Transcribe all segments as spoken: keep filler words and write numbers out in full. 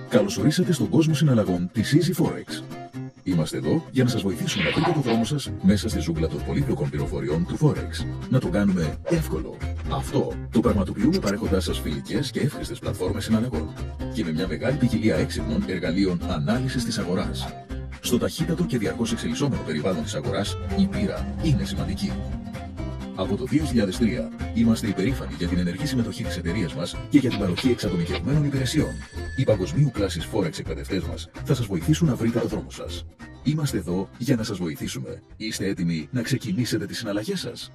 Καλώς ορίσατε στον κόσμο συναλλαγών της Easy Forex. Είμαστε εδώ για να σας βοηθήσουμε να βρείτε το δρόμο σας μέσα στη ζούγκλα των πολύπλοκων πληροφοριών του Forex. Να το κάνουμε εύκολο. Αυτό το πραγματοποιούμε παρέχοντάς σας φιλικές και εύχριστες πλατφόρμες συναλλαγών και με μια μεγάλη ποικιλία έξυπνων εργαλείων ανάλυσης της αγοράς. Στο ταχύτατο και διαρκώς εξελισσόμενο περιβάλλον της αγοράς, η πείρα είναι σημαντική. Από το δύο χιλιάδες τρία είμαστε υπερήφανοι για την ενεργή συμμετοχή της εταιρείας μας και για την παροχή εξατομικευμένων υπηρεσιών. Οι παγκοσμίου κλάσης Forex εκπαιδευτές μας θα σας βοηθήσουν να βρείτε το δρόμο σας. Είμαστε εδώ για να σας βοηθήσουμε. Είστε έτοιμοι να ξεκινήσετε τις συναλλαγές σας?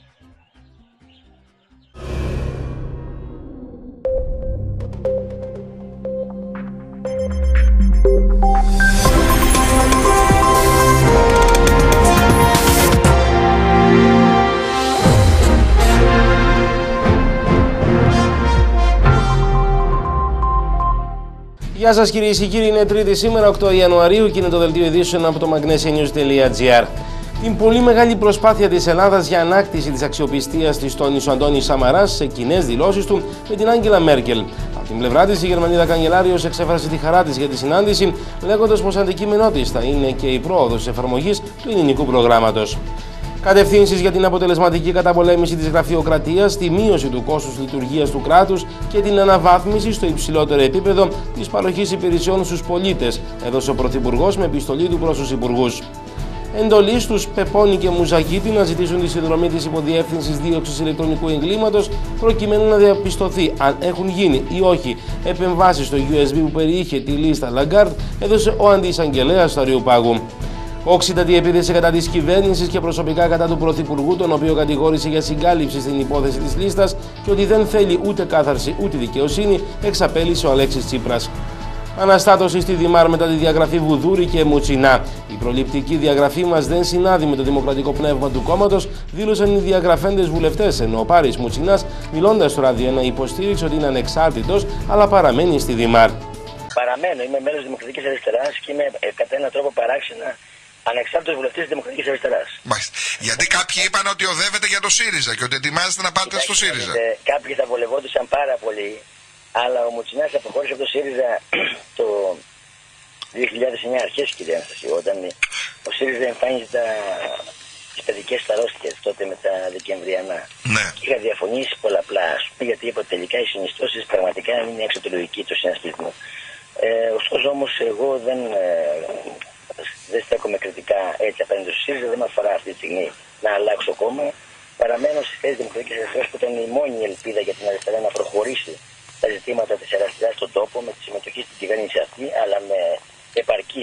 Γεια σας κυρίες και κύριοι, είναι Τρίτη σήμερα, οκτώ Ιανουαρίου και είναι το δελτίο ειδήσεων από το magnesianews τελεία gr. Την πολύ μεγάλη προσπάθεια της Ελλάδας για ανάκτηση της αξιοπιστίας της τόνισε ο Αντώνης Σαμαράς σε κοινές δηλώσεις του με την Άγγελα Μέρκελ. Από την πλευρά της, η Γερμανίδα καγκελάριος εξέφρασε τη χαρά της για τη συνάντηση, λέγοντας πως αντικείμενό της θα είναι και η πρόοδος της εφαρμογής του ελληνικού προγράμματος. Κατευθύνσεις για την αποτελεσματική καταπολέμηση της γραφειοκρατίας, τη μείωση του κόστους λειτουργίας του κράτους και την αναβάθμιση στο υψηλότερο επίπεδο της παροχής υπηρεσιών στους πολίτες, έδωσε ο Πρωθυπουργός με επιστολή του προς τους Υπουργούς. Εντολή στους Πεπώνη και Μουζακίτη να ζητήσουν τη συνδρομή της Υποδιεύθυνσης Δίωξης Ηλεκτρονικού Εγκλήματος προκειμένου να διαπιστωθεί αν έχουν γίνει ή όχι επεμβάσεις στο γιου ες μπι που περιείχε τη λίστα Lagarde, έδωσε ο αντιεισαγγελέας του Αριουπάγου. Όξιτατη επίθεση κατά της κυβέρνησης και προσωπικά κατά του Πρωθυπουργού, τον οποίο κατηγόρησε για συγκάλυψη στην υπόθεση της λίστας και ότι δεν θέλει ούτε κάθαρση ούτε δικαιοσύνη, εξαπέλυσε ο Αλέξης Τσίπρας. Αναστάτωση στη Δημάρ μετά τη διαγραφή Βουδούρη και Μουτσινά. Η προληπτική διαγραφή μας δεν συνάδει με το δημοκρατικό πνεύμα του κόμματος, δήλωσαν οι διαγραφέντες βουλευτές, ενώ ο Πάρης Μουτσινάς, μιλώντας στο Ράδιο ένα, υποστήριξε ότι είναι ανεξάρτητος, αλλά παραμένει στη Δημάρ. Παραμένω, είμαι μέλος της Δημοκρατικής Αριστεράς και είμαι ε, κατά έναν τρόπο παράξενα ανεξάρτητος βουλευτής της Δημοκρατικής Αριστεράς. Μάλιστα. Γιατί κάποιοι είπαν ότι οδεύετε για το ΣΥΡΙΖΑ και ότι ετοιμάζεστε να πάτε στο ΣΥΡΙΖΑ. Κάποιοι θα βολευόντουσαν πάρα πολύ, αλλά ο Μουτσινάς αποχώρησε από το ΣΥΡΙΖΑ το δύο χιλιάδες εννιά αρχές, κύριε Αναστασία, όταν ο ΣΥΡΙΖΑ εμφάνιζε τα... τις παιδικές αρρώστιες τότε με τα Δεκεμβριανά. Ναι. Είχα διαφωνήσει πολλαπλά, γιατί είπα τελικά οι συνιστώσεις πραγματικά είναι έξω τη λογική του συνασπισμού. Ε, ωστόσο όμως εγώ δεν... Ε, δεν στέκομαι κριτικά έτσι απέναντι στο ΣΥΡΙΖΑ, δεν με αφορά αυτή τη στιγμή να αλλάξω κόμμα. Παραμένω στη θέση Δημοκρατικής Αριστεράς που ήταν η μόνη ελπίδα για την αριστερά να προχωρήσει τα ζητήματα της αριστεράς στον τόπο με τη συμμετοχή στην κυβέρνηση αυτή, αλλά με επαρκή,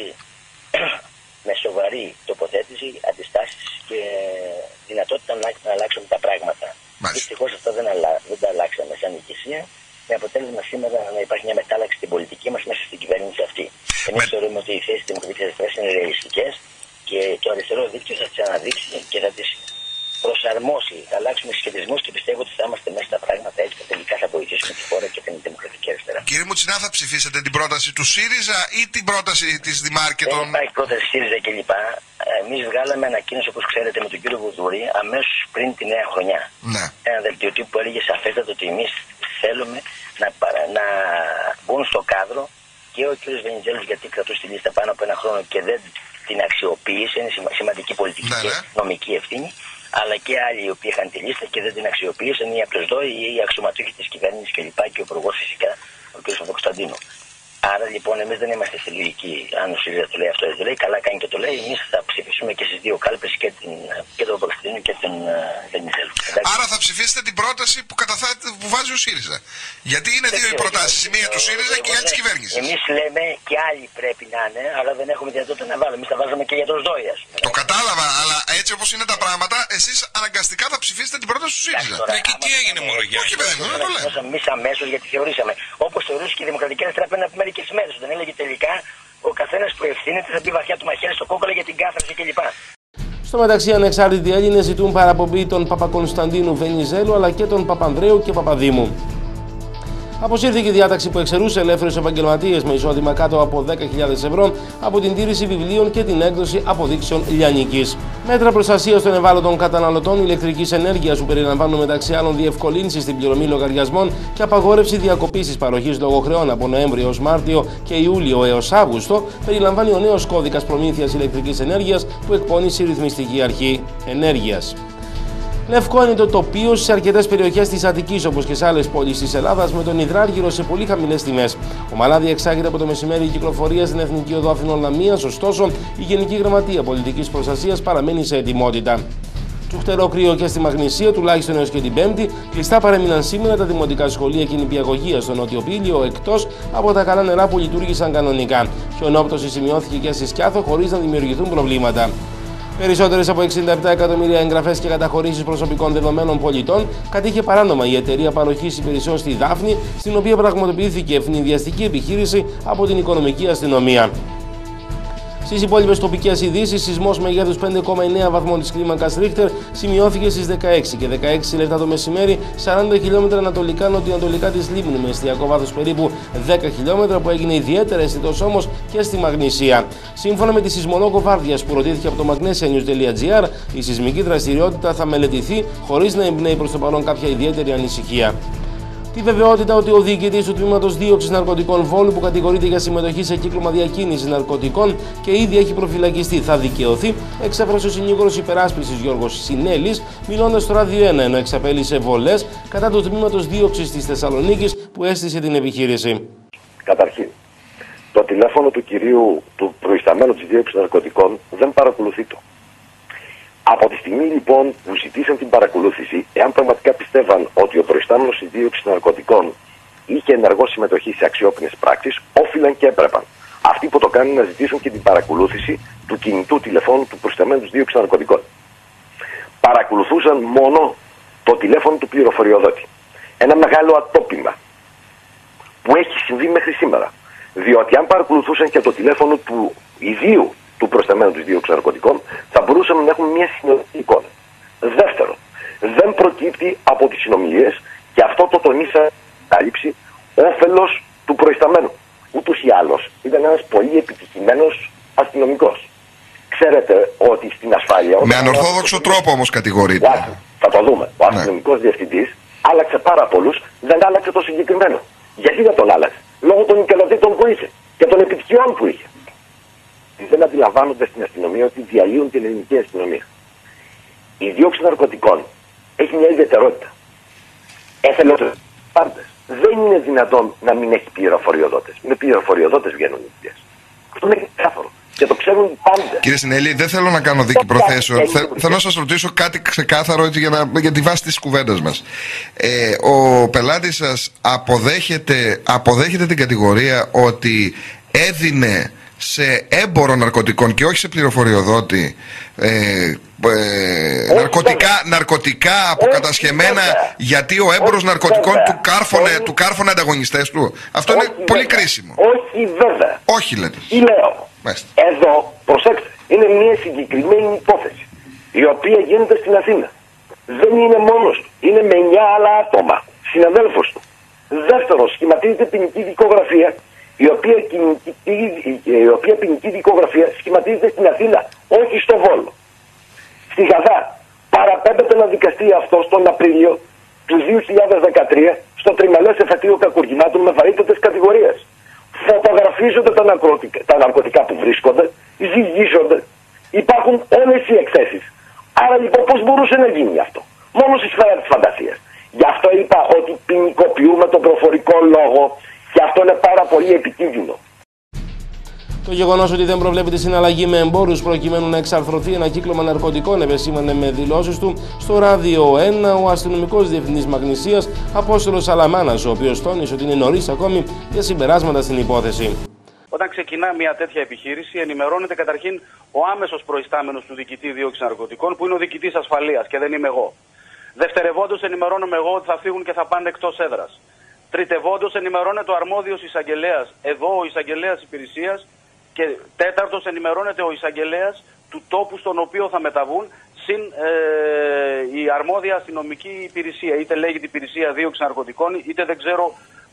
με σοβαρή τοποθέτηση, αντιστάσεις και δυνατότητα να αλλάξουμε τα πράγματα. Δυστυχώς αυτά δεν, αλλα... δεν τα αλλάξαμε σαν ηγεσία, με αποτέλεσμα σήμερα να υπάρχει μια μετάλλαξη στην πολιτική μας μέσα στην κυβέρνηση αυτή. Εμείς με... θεωρούμε ότι οι θέσεις της Δημοκρατικής Αριστεράς είναι ρεαλιστικές και το αριστερό δίκτυο θα τις αναδείξει και θα τις προσαρμόσει. Θα αλλάξουμε σχετισμούς και πιστεύω ότι θα είμαστε μέσα στα πράγματα έτσι και τελικά θα βοηθήσουμε τη χώρα και την Δημοκρατική Αριστερά. Κύριε Μουτσινά, θα ψηφίσετε την πρόταση του ΣΥΡΙΖΑ ή την πρόταση της Δημάρ και των... Δεν υπάρχει πρόταση ΣΥΡΙΖΑ κλπ. Εμείς βγάλαμε ανακοίνωση, όπως ξέρετε, με τον κύριο Βουδούρη αμέσως πριν τη νέα χρονιά. Ναι. Ένα δελτιοτύπου που έλεγε σαφέστατα ότι εμείς θέλουμε να, παρα... να μπουν στο κάδρο και ο κύριος Βενιζέλος, γιατί κρατούσε τη λίστα πάνω από ένα χρόνο και δεν την αξιοποίησε, είναι σημαντική πολιτική ναι, και ναι. νομική ευθύνη, αλλά και άλλοι οι οποίοι είχαν τη λίστα και δεν την αξιοποίησαν, οι απλοσδόοι ή οι αξιωματούχοι της κυβέρνησης κλπ. Και ο υπουργός φυσικά, ο κ. Παπακοσταντίνου. Άρα λοιπόν εμείς δεν είμαστε στη λογική, αν ο ΣΥΡΙΖΑ το λέει αυτό, δεν το λέει, καλά κάνει και το λέει. Εμείς θα ψηφίσουμε και στις δύο κάλπες και, την, και τον Παπακοσταντίνου και τον Βενιζέλο. Άρα θα ψηφίσετε την πρόταση που, καταθάτε, που βάζει ο ΣΥΡΙΖΑ. Γιατί είναι δύο οι προτάσεις, η μία του ΣΥΡΙΖΑ και η άλλη της κυβέρνησης. Εμείς λέμε και άλλοι πρέπει να είναι, αλλά δεν έχουμε δυνατότητα να βάλουμε. Εμείς θα βάζαμε και για τον ΣΔΟΙΑ. Το κατάλαβα, αλλά έτσι όπως είναι τα πράγματα, εσείς αναγκαστικά θα ψηφίσετε την πρόταση του ΣΥΡΙΖΑ. Ναι, και τι έγινε μόνο για όχι, παιδί μου, δεν το λέω. Εμείς αμέσως γιατί θεωρήσαμε. Όπως θεωρούσε και η Δημοκρατική Αριστερά πριν από μερικές μέρες. Δεν έλεγε τελικά ο καθένας που ευθύνεται θα μπει βαθιά το μαχαίρι στο κόκκαλο για την κάθαρση κλπ. Στο μεταξύ, ανεξάρτητοι Έλληνες ζητούν παραπομπή των Παπακοσταντίνου, Βενιζέλου αλλά και των Παπανδρέου και Παπαδήμου. Αποσύρθηκε η διάταξη που εξαιρούσε ελεύθερους επαγγελματίες με εισόδημα κάτω από δέκα χιλιάδες ευρώ από την τήρηση βιβλίων και την έκδοση αποδείξεων λιανικής. Μέτρα προστασίας των ευάλωτων καταναλωτών ηλεκτρικής ενέργειας που περιλαμβάνουν μεταξύ άλλων διευκολύνσεις στην πληρωμή λογαριασμών και απαγόρευση διακοπής της παροχής λογοχρεών από Νοέμβριο έως Μάρτιο και Ιούλιο έως Αύγουστο, περιλαμβάνει ο νέος κώδικας προμήθειας ηλεκτρικής ενέργειας που εκπώνησε η Ρυθμιστική Αρχή Ενέργειας. Λευκό είναι το τοπίο σε αρκετές περιοχές της Αττικής όπως και σε άλλες πόλεις της Ελλάδας με τον υδράργυρο σε πολύ χαμηλές τιμές. Ο Μαλάδι εξάγεται από το μεσημέρι η κυκλοφορία στην Εθνική Οδό Αθηνών Λαμίας, ωστόσο η Γενική Γραμματεία Πολιτικής Προστασίας παραμένει σε ετοιμότητα. Τσουχτερό κρύο και στη Μαγνησία, τουλάχιστον έως και την Πέμπτη, κλειστά παρέμειναν σήμερα τα δημοτικά σχολεία και νηπιαγωγεία στο Νότιο Πήλιο, εκτός από τα καλά νερά που λειτουργήσαν κανονικά. Χιονόπτωση σημειώθηκε και στη Σκιάθο χωρίς να δημιουργηθούν προβλήματα. Περισσότερες από εξήντα επτά εκατομμύρια εγγραφές και καταχωρήσεις προσωπικών δεδομένων πολιτών κατήχε παράνομα η εταιρεία παροχής υπηρεσιών στη Δάφνη, στην οποία πραγματοποιήθηκε ευνηδιαστική επιχείρηση από την Οικονομική Αστυνομία. Στις υπόλοιπες τοπικές ειδήσεις, σεισμός μεγέθους πέντε κόμμα εννέα βαθμών της κλίμακας Ρίχτερ σημειώθηκε στις δεκαέξι και δεκαέξι λεπτά το μεσημέρι, σαράντα χιλιόμετρα ανατολικά-νοτιοανατολικά της Λίμνου, με εστιακό βάθος περίπου δέκα χιλιόμετρα, που έγινε ιδιαίτερα αισθητός όμως και στη Μαγνησία. Σύμφωνα με τη σεισμολόγο Βάρδιας που ρωτήθηκε από το magnesia news τελεία gr, η σεισμική δραστηριότητα θα μελετηθεί χωρίς να εμπνέει προς το παρόν κάποια ιδιαίτερη ανησυχία. Τη βεβαιότητα ότι ο διοικητής του τμήματος δίωξης ναρκωτικών Βόλου, που κατηγορείται για συμμετοχή σε κύκλωμα διακίνησης ναρκωτικών και ήδη έχει προφυλακιστεί, θα δικαιωθεί, εξέφρασε ο συνήγορος υπεράσπισης Γιώργος Συνέλης, μιλώντας στο Ράδιο ένα, ενώ εξαπέλυσε βολές κατά του τμήματος δίωξης της Θεσσαλονίκης που έστησε την επιχείρηση. Καταρχήν, το τηλέφωνο του κυρίου του προϊσταμένου της δίωξης ναρκωτικών δεν παρακολουθεί το. Από τη στιγμή λοιπόν που ζητήσαν την παρακολούθηση, εάν πραγματικά πιστεύαν ότι ο προϊστάμενος της δίωξης ναρκωτικών είχε ενεργό συμμετοχή σε αξιόπινες πράξεις, όφυλαν και έπρεπαν αυτοί που το κάνουν να ζητήσουν και την παρακολούθηση του κινητού τηλεφώνου του προϊσταμένου της δίωξης ναρκωτικών. Παρακολουθούσαν μόνο το τηλέφωνο του πληροφοριοδότη. Ένα μεγάλο ατόπιμα που έχει συμβεί μέχρι σήμερα. Διότι αν παρακολουθούσαν και το τηλέφωνο του ιδίου του προϊσταμένου της δίωξης ναρκωτικών, θα μπορούσαμε να έχουμε μια συνολική εικόνα. Δεύτερον, δεν προκύπτει από τις συνομιλίες, και αυτό το τονίσα κάλυψη, όφελος του προϊσταμένου. Ούτως ή άλλως ήταν ένας πολύ επιτυχημένος αστυνομικός. Ξέρετε ότι στην ασφάλεια... Με ανορθόδοξο τρόπο όμως κατηγορείται. Θα το δούμε. Ο αστυνομικός διευθυντής άλλαξε πάρα πολλούς, δεν άλλαξε το συγκεκριμένο. Γιατί δεν τον άλλαξε? Λόγω των ικανοτήτων που είχε και των επιτυχιών που είχε. Δεν αντιλαμβάνονται στην αστυνομία ότι διαλύουν την ελληνική αστυνομία. Η δίωξη ναρκωτικών έχει μια ιδιαιτερότητα. Έθελε πάντες. Δεν είναι δυνατόν να μην έχει πληροφοριοδότες. Με πληροφοριοδότες βγαίνουν οι δουλειές. Αυτό είναι ξεκάθαρο. Και το ξέρουν πάντα. Κύριε Συνέλη, δεν θέλω να κάνω δίκη προθέσεων. Θε, θέλω να σας ρωτήσω κάτι ξεκάθαρο έτσι, για, να, για τη βάση της κουβέντας μας. Ε, ο πελάτης σας αποδέχεται, αποδέχεται την κατηγορία ότι έδινε σε έμπορο ναρκωτικών και όχι σε πληροφοριοδότη ε, ε, ναρκωτικά, ναρκωτικά αποκατασχεμένα, γιατί ο έμπορος ναρκωτικών του κάρφωνε, του κάρφωνε ανταγωνιστές του? Αυτό όχι, είναι βέβαια. Πολύ κρίσιμο. Όχι βέβαια. Όχι λέτε. Τι λέω? Μάλιστα. Εδώ, προσέξτε, είναι μια συγκεκριμένη υπόθεση η οποία γίνεται στην Αθήνα. Δεν είναι μόνος του. Είναι με εννιά άλλα άτομα, συναδέλφους του. Δεύτερο, σχηματίζεται ποινική δικογραφία, η οποία, η οποία ποινική δικογραφία σχηματίζεται στην Αθήνα, όχι στο Βόλο. Στη Γαδά παραπέμπεται να δικαστεί αυτό τον Απρίλιο του δύο χιλιάδες δεκατρία στο τριμελές εφετείο κακουργημάτων με βαρύτατες κατηγορίες. Φωτογραφίζονται τα ναρκωτικά, τα ναρκωτικά που βρίσκονται, ζυγίζονται, υπάρχουν όλες οι εκθέσεις. Άρα λοιπόν πώς μπορούσε να γίνει αυτό? Μόνο στη σφαίρα της φαντασίας. Γι' αυτό είπα ότι ποινικοποιούμε τον προφορικό λόγο. Και αυτό είναι πάρα πολύ επικίνδυνο. Το γεγονός ότι δεν προβλέπει τη συναλλαγή με εμπόρους προκειμένου να εξαρθρωθεί ένα κύκλωμα ναρκωτικών επεσήμανε με δηλώσεις του στο Ράδιο ένα ο αστυνομικός διευθυντής Μαγνησίας Απόστολος Σαλαμάνας, ο οποίος τόνισε ότι είναι νωρίς ακόμη για συμπεράσματα στην υπόθεση. Όταν ξεκινά μια τέτοια επιχείρηση, ενημερώνεται καταρχήν ο άμεσος προϊστάμενος του διοικητή δίωξης ναρκωτικών, που είναι ο διοικητής ασφαλείας και δεν είμαι εγώ. Δευτερευόντως, ενημερώνομαι εγώ ότι θα φύγουν και θα πάνε εκτός έδρας. Τριτευόντως, ενημερώνεται ο αρμόδιος εισαγγελέας, εδώ ο εισαγγελέας υπηρεσίας, και τέταρτος, ενημερώνεται ο εισαγγελέας του τόπου στον οποίο θα μεταβούν, συν ε, η αρμόδια αστυνομική υπηρεσία, είτε λέγεται υπηρεσία δίωξη ναρκωτικών, είτε δεν ξέρω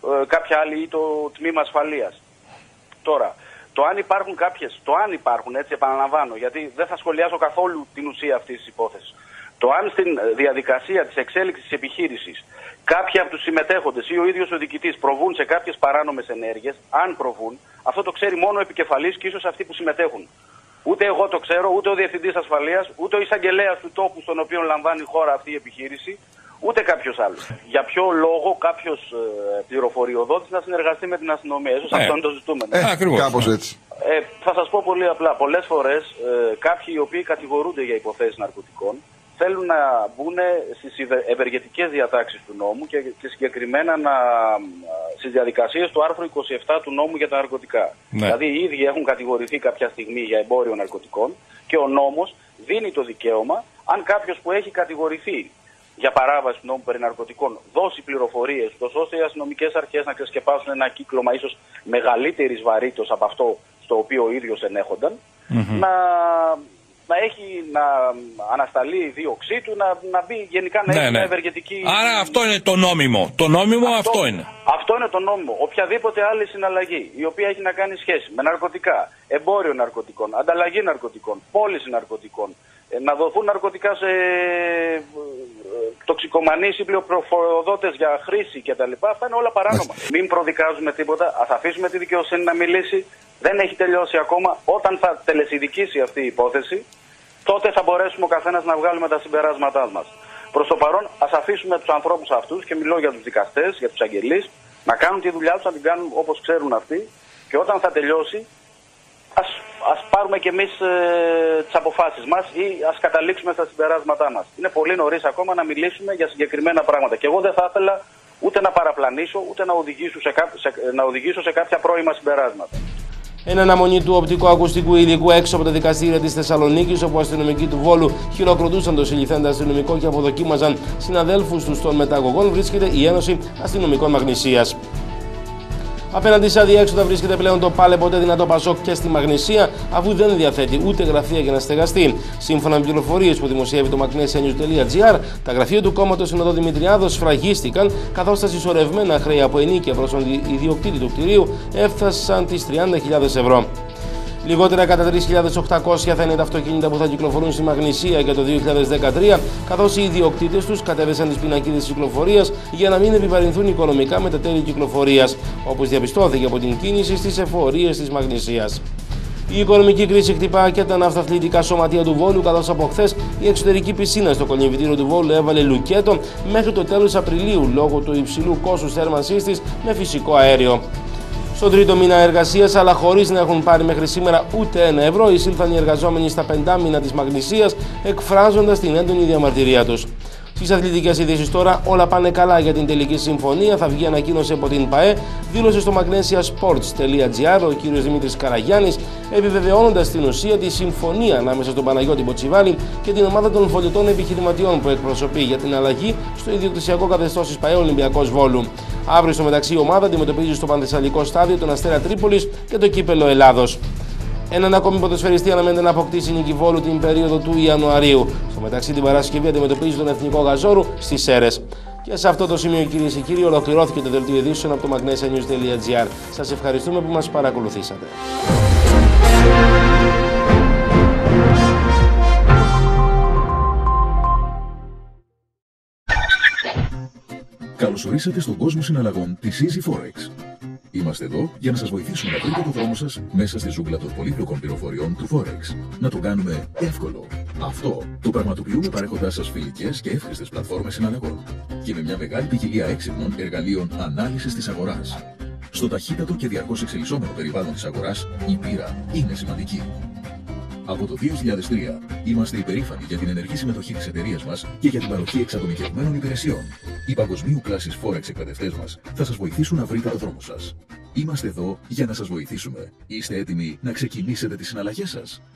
ε, κάποια άλλη ή το τμήμα ασφαλείας. Τώρα, το αν υπάρχουν κάποιες, το αν υπάρχουν, έτσι επαναλαμβάνω, γιατί δεν θα σχολιάσω καθόλου την ουσία αυτής της υπόθεσης. Το αν στην διαδικασία της εξέλιξης της επιχείρησης κάποιοι από τους συμμετέχοντες ή ο ίδιος ο διοικητής προβούν σε κάποιες παράνομες ενέργειες, αν προβούν, αυτό το ξέρει μόνο ο επικεφαλής και ίσως αυτοί που συμμετέχουν. Ούτε εγώ το ξέρω, ούτε ο Διευθυντής Ασφαλείας, ούτε ο εισαγγελέας του τόπου στον οποίο λαμβάνει η χώρα αυτή η επιχείρηση, ούτε κάποιος άλλος. Για ποιο λόγο κάποιος ε, πληροφοριοδότης να συνεργαστεί με την αστυνομία? Ίσως αυτό είναι το ζητούμενο. Ε, ακριβώς. Κάπως έτσι. Ε, θα σας πω πολύ απλά. Πολλές φορές ε, κάποιοι οι οποίοι κατηγορούνται για υποθέσεις ναρκωτικών θέλουν να μπουν στις ευεργετικές διατάξεις του νόμου και, και συγκεκριμένα να, στις διαδικασίες του άρθρου είκοσι επτά του νόμου για τα ναρκωτικά. Ναι. Δηλαδή οι ίδιοι έχουν κατηγορηθεί κάποια στιγμή για εμπόριο ναρκωτικών και ο νόμος δίνει το δικαίωμα, αν κάποιος που έχει κατηγορηθεί για παράβαση του νόμου περί ναρκωτικών δώσει πληροφορίες, ώστε οι αστυνομικές αρχές να ξεσκεπάσουν ένα κύκλωμα ίσως μεγαλύτερης βαρύτητας από αυτό στο οποίο ο ίδιος ενέχονταν, mm-hmm. να... να έχει να ανασταλεί η δίωξή του, να, να μπει γενικά να ναι, έχει ναι. μια ευεργετική... Άρα αυτό είναι το νόμιμο. Το νόμιμο αυτό, αυτό είναι. Αυτό είναι το νόμιμο. Οποιαδήποτε άλλη συναλλαγή η οποία έχει να κάνει σχέση με ναρκωτικά, εμπόριο ναρκωτικών, ανταλλαγή ναρκωτικών, πώληση ναρκωτικών, να δοθούν ναρκωτικά σε τοξικομανείς ή πληροφοριοδότες για χρήση κτλ. Αυτά είναι όλα παράνομα. Μην προδικάζουμε τίποτα, ας αφήσουμε τη δικαιοσύνη να μιλήσει. Δεν έχει τελειώσει ακόμα. Όταν θα τελεσιδικήσει αυτή η υπόθεση, τότε θα μπορέσουμε ο καθένας να βγάλουμε τα συμπεράσματά μας. Προς το παρόν, ας αφήσουμε τους ανθρώπους αυτούς, και μιλώ για τους δικαστές, για τους αγγελείς, να κάνουν τη δουλειά τους, να την κάνουν όπως ξέρουν αυτοί, και όταν θα τελειώσει, ας, ας πάρουμε κι εμείς ε, τις αποφάσεις μας ή ας καταλήξουμε στα συμπεράσματά μας. Είναι πολύ νωρίς ακόμα να μιλήσουμε για συγκεκριμένα πράγματα. Και εγώ δεν θα ήθελα ούτε να παραπλανήσω, ούτε να οδηγήσω σε, κά, σε, να οδηγήσω σε κάποια πρώιμα συμπεράσματα. Εν αναμονή του οπτικοακουστικού υλικού έξω από τα δικαστήρια της Θεσσαλονίκης, όπου αστυνομικοί του Βόλου χειροκροτούσαν το συλληφθέντα αστυνομικό και αποδοκίμαζαν συναδέλφους τους των μεταγωγών, βρίσκεται η Ένωση Αστυνομικών Μαγνησίας. Απέναντι σε αδιέξοδα βρίσκεται πλέον το πάλε ποτέ δυνατό Πασόκ και στη Μαγνησία, αφού δεν διαθέτει ούτε γραφεία για να στεγαστεί. Σύμφωνα με πληροφορίες που δημοσιεύει το magnesia news τελεία gr, τα γραφεία του κόμματος Συνοδό Δημητριάδος σφραγίστηκαν, καθώς τα συσσωρευμένα χρέη από ενίκεια προς τον ιδιοκτήτη του κτηρίου έφτασαν τις τριάντα χιλιάδες ευρώ. Λιγότερα κατά τρεις χιλιάδες οκτακόσια θα είναι τα αυτοκίνητα που θα κυκλοφορούν στη Μαγνησία για το δύο χιλιάδες δεκατρία, καθώς οι ιδιοκτήτες τους κατέβεσαν τις πινακίδες κυκλοφορίας για να μην επιβαρυνθούν οικονομικά με τα τέλη κυκλοφορίας, όπως διαπιστώθηκε από την κίνηση στις εφορίες της Μαγνησίας. Η οικονομική κρίση χτυπά και τα ναυταθλητικά σωματεία του Βόλου, καθώς από χθες η εξωτερική πισίνα στο κολυμβητήριο του Βόλου έβαλε λουκέτο μέχρι το τέλος Απριλίου λόγω του υψηλού κόστους θέρμανσής της με φυσικό αέριο. Στον τρίτο μήνα εργασίας, αλλά χωρίς να έχουν πάρει μέχρι σήμερα ούτε ένα ευρώ, εισήλθαν οι εργαζόμενοι στα πεντάμινα της Μαγνησίας, εκφράζοντας την έντονη διαμαρτυρία τους. Στις αθλητικές ειδήσεις τώρα, όλα πάνε καλά για την τελική συμφωνία. Θα βγει ανακοίνωση από την ΠΑΕ, δήλωσε στο magnesia sports τελεία gr ο κύριος Δημήτρης Καραγιάννης, επιβεβαιώνοντας την ουσία τη συμφωνία ανάμεσα στον Παναγιώτη Μποτσιβάλη και την ομάδα των φωλιωτών επιχειρηματιών που εκπροσωπεί για την αλλαγή στο ιδιοκτησιακό καθεστώς της ΠΑΕ Ολυμπιακός Βόλου. Αύριο στο μεταξύ η ομάδα αντιμετωπίζει στο πανθεσσαλικό στάδιο τον Αστέρα Τρίπολης και το κύπελο Ελλάδος. Έναν ακόμη ποδοσφαιριστή αναμένεται να αποκτήσει νίκη Βόλου την περίοδο του Ιανουαρίου. Στο μεταξύ την Παρασκευή αντιμετωπίζει τον Εθνικό Γαζόρου στις Σέρρες. Και σε αυτό το σημείο, κυρίες και κύριοι, ολοκληρώθηκε το δελτίο ειδήσεων από το magnesia news τελεία gr. Σας ευχαριστούμε που μας παρακολουθήσατε. Καλώς ορίσατε στον κόσμο συναλλαγών της Easy Forex. Είμαστε εδώ για να σας βοηθήσουμε να βρείτε το δρόμο σας μέσα στη ζούγκλα των πολύπλοκων πληροφοριών του Forex. Να το κάνουμε εύκολο. Αυτό το πραγματοποιούμε παρέχοντας σας φιλικές και εύχριστες πλατφόρμες συναλλαγών και με μια μεγάλη ποικιλία έξυπνων εργαλείων ανάλυσης της αγοράς. Στο ταχύτατο και διαρκώς εξελισσόμενο περιβάλλον της αγοράς, η πείρα είναι σημαντική. Από το δύο χιλιάδες τρία είμαστε υπερήφανοι για την ενεργή συμμετοχή της εταιρείας μας και για την παροχή εξατομικευμένων υπηρεσιών. Οι παγκοσμίου κλάσης Forex εκπαιδευτές μας θα σας βοηθήσουν να βρείτε το δρόμο σας. Είμαστε εδώ για να σας βοηθήσουμε. Είστε έτοιμοι να ξεκινήσετε τις συναλλαγές σας?